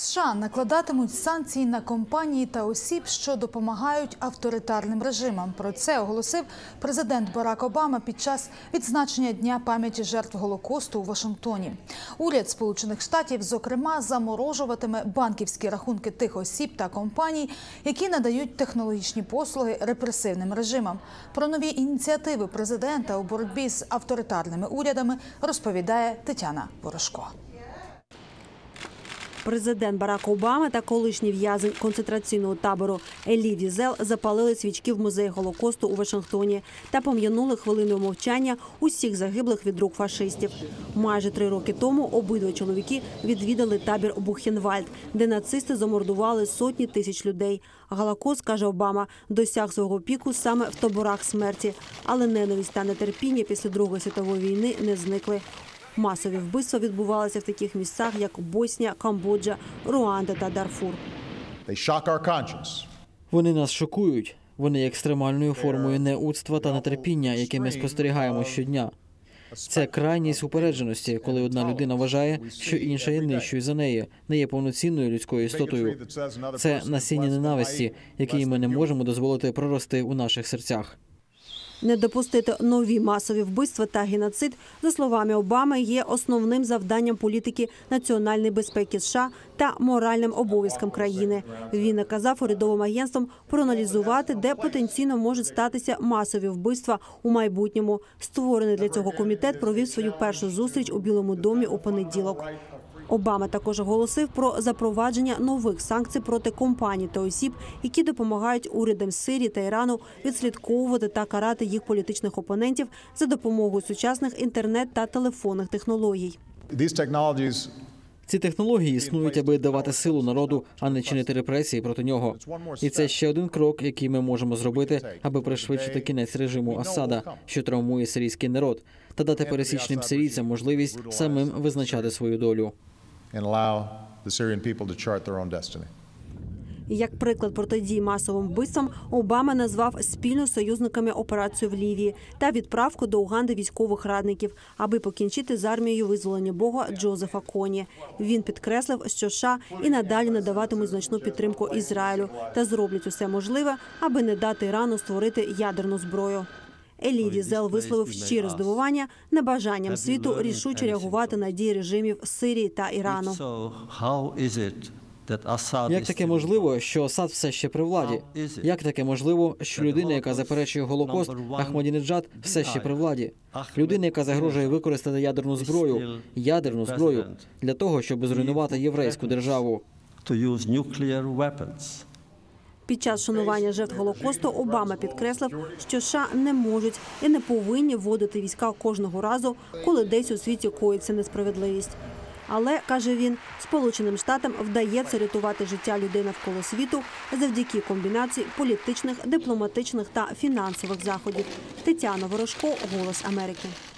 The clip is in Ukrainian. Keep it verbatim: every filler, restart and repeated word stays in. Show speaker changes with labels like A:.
A: США накладатимуть санкції на компанії та осіб, що допомагають авторитарним режимам. Про це оголосив президент Барак Обама під час відзначення Дня пам'яті жертв Голокосту у Вашингтоні. Уряд Сполучених Штатів, зокрема, заморожуватиме банківські рахунки тих осіб та компаній, які надають технологічні послуги репресивним режимам. Про нові ініціативи президента у боротьбі з авторитарними урядами розповідає Тетяна Ворожко.
B: Президент Барак Обама та колишній в'язень концентраційного табору Елі Візел запалили свічки в музеї Голокосту у Вашингтоні та пом'янули хвилиною мовчання усіх загиблих від рук фашистів. Майже три роки тому обидва чоловіки відвідали табір Бухенвальд, де нацисти замордували сотні тисяч людей. Голокост, каже Обама, досяг свого піку саме в таборах смерті, але ненависть та нетерпіння після Другої світової війни не зникли. Масові вбивства відбувалися в таких місцях, як Боснія, Камбоджа, Руанда та Дарфур.
C: Вони нас шокують. Вони є екстремальною формою неудства та нетерпіння, яке ми спостерігаємо щодня. Це крайність упередженості, коли одна людина вважає, що інша є нижчою за неї, не є повноцінною людською істотою. Це насіння ненависті, яке ми не можемо дозволити прорости у наших серцях.
B: Не допустити нові масові вбивства та геноцид, за словами Обами, є основним завданням політики національної безпеки США та моральним обов'язком країни. Він наказав урядовим агентствам проаналізувати, де потенційно можуть статися масові вбивства у майбутньому. Створений для цього комітет провів свою першу зустріч у Білому домі у понеділок. Обама також оголосив про запровадження нових санкцій проти компаній та осіб, які допомагають урядам Сирії та Ірану відслідковувати та карати їх політичних опонентів за допомогою сучасних інтернет- та телефонних технологій.
C: Ці технології існують, аби давати силу народу, а не чинити репресії проти нього. І це ще один крок, який ми можемо зробити, аби пришвидшити кінець режиму Асада, що травмує сирійський народ, та дати пересічним сирійцям можливість самим визначати свою долю.
B: Як приклад протидії масовим вбивствам, Обама назвав спільно з союзниками операцію в Лівії та відправку до Уганди військових радників, аби покінчити з армією визволення Бога Джозефа Коні. Він підкреслив, що США і надалі надаватимуть значну підтримку Ізраїлю та зроблять усе можливе, аби не дати Ірану створити ядерну зброю. Елі Візел висловив щире здивування небажанням світу рішуче реагувати на дії режимів Сирії та Ірану.
C: Як таке можливо, що Асад все ще при владі? Як таке можливо, що людина, яка заперечує Голокост, Ахмадінеджад, все ще при владі? Людина, яка загрожує використати ядерну зброю, ядерну зброю, для того, щоб зруйнувати єврейську державу.
B: Під час шанування жертв Голокосту Обама підкреслив, що США не можуть і не повинні вводити війська кожного разу, коли десь у світі коїться несправедливість. Але, каже він, Сполученим Штатам вдається рятувати життя людей навколо світу завдяки комбінації політичних, дипломатичних та фінансових заходів. Тетяна Ворожко, «Голос Америки».